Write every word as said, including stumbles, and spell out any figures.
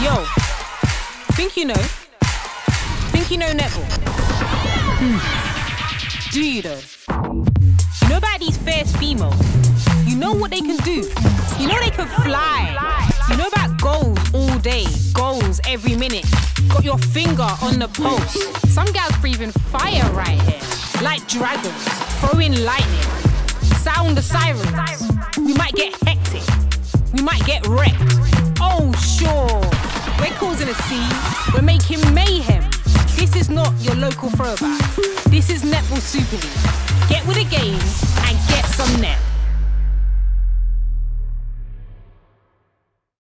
Yo, think you know? Think you know netball? Hmm. Do you though? You know about these fierce females? You know what they can do? You know they can fly. You know about goals all day, goals every minute. Got your finger on the post. Some gals breathing fire right here. Like dragons, throwing lightning. Sound the sirens. We might get hectic. We might get wrecked. Oh sure, we're causing a scene. We're making mayhem. This is not your local throwback. This is Netball Super League. Get with the game and get some net.